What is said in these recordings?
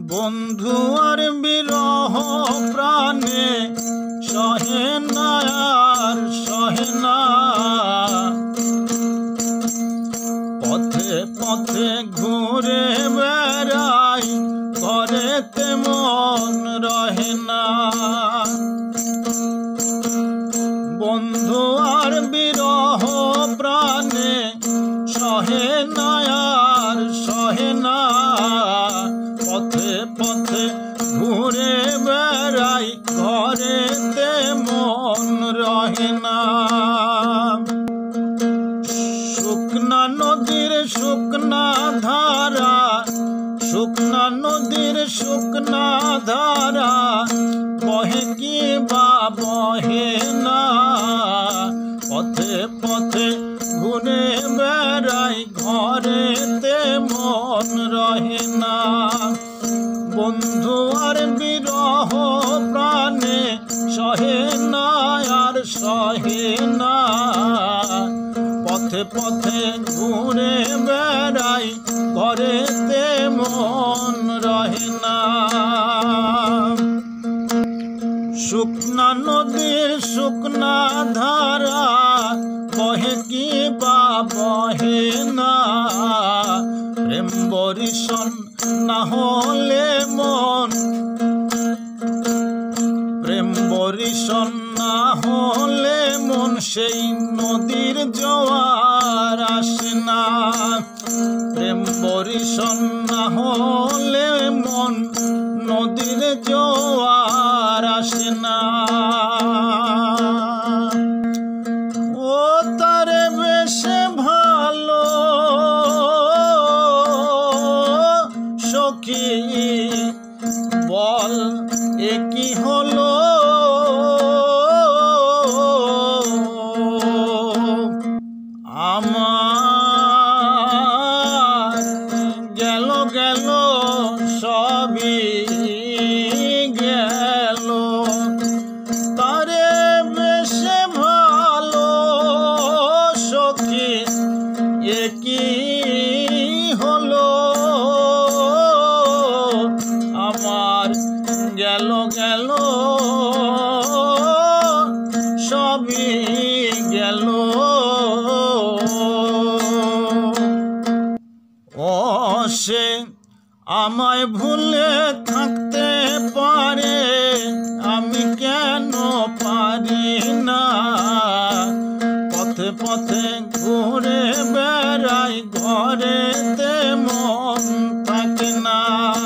বন্ধু আর বিরহ প্রাণে সহে না আর সহে না। পথে পথে ঘুরে বেড়াই, ঘরেতে মন রহে না। বন্ধু আর বিরহ প্রাণে সহে না আর সহে না। পথে পথে ঘুরে বেড়াই, ঘরেতে মন রহে না। শুকনা নদীর শুকনা ধারা, শুকনা নদীর শুকনা ধারা, বহে কি বা বহে না। পথে পথে ঘুরে বেড়াই, ঘরেতে মন রহে না। বন্ধু আর বিরহ প্রাণে সহে না আর সহে না। পথে পথে ঘুরে বেড়াই, ঘরেতে মন রহে না। শুকনা নদীর শুকনা ধারা, বহে কি বা বহে না। প্রেম বরিশন না হলে মন, প্রেম বরিশন না হলে মন, সেই নদীর জোয়ার আসে না। প্রেম বরিশন না হলে মন, নদীর জোয়ার আসে না। ও তারে বেশে ভালো সখী, বল এ কি হলো। আমার গেল গেল সবই গেল, তারে বেশে ভালো সখী এ কি হলো। আমার গেল গেল সবই গেল। ও সে আমায় ভুলে থাকতে পারে, আমি কেন পারি না। পথে পথে ঘুরে বেড়াই, ঘরেতে মন থাকে না।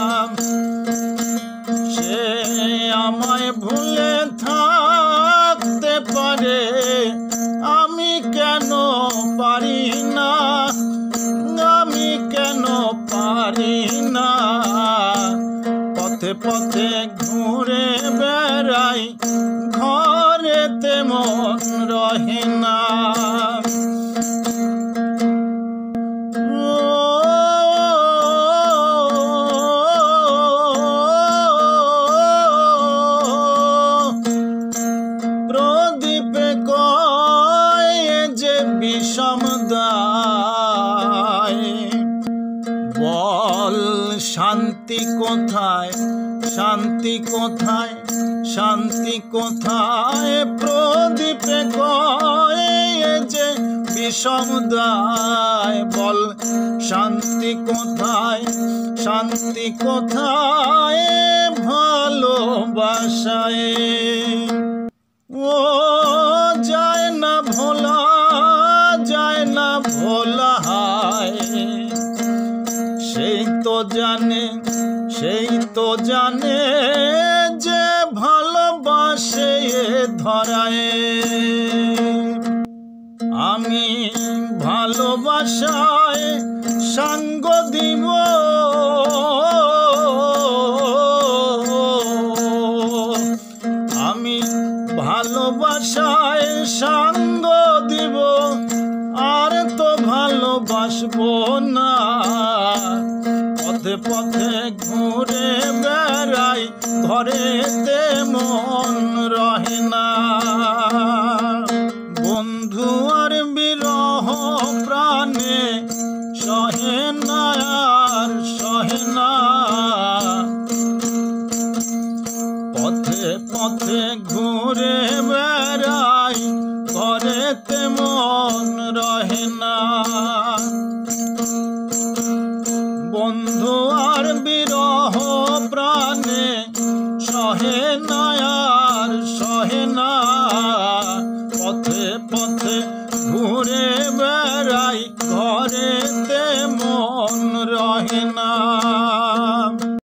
সে আমায় ভুলে থাকতে পারে, আমি কেন পারি না। আমি কেন পারি না। পথে পথে ঘুরে বেড়াই, ঘরেতে মন রহে না। প্রদীপে কয় যে বিষম দায়, বল শান্তি কোথায়, শান্তি কোথায়, শান্তি কোথায়। প্রদীপে কয় যে বিষম দায়, বল শান্তি কোথায়, শান্তি কোথায়। ভালোবাসায় ও যায় না ভোলা, যায় না ভোলা হায়। সেই তো জানে, সেই তো জানে যে ভালোবাসে ধরায়। আমি ভালোবাসায় সঙ্গ দিব, আমি ভালোবাসায় সঙ্গ দিব, আর তো ভালোবাসবো না। পথে পথে ঘুরে বেড়াই, ঘরেতে মন রহে না। বন্ধু আর বিরহ প্রাণে সহে না আর সহে না। পথে ঘুরে বেড়াই, ঘরেতে মন রহে না। বন্ধু আর বিরহ প্রাণে সহে না আর সহে না, পথে পথে ঘুরে বেড়াই, ঘরেতে মন রহে না।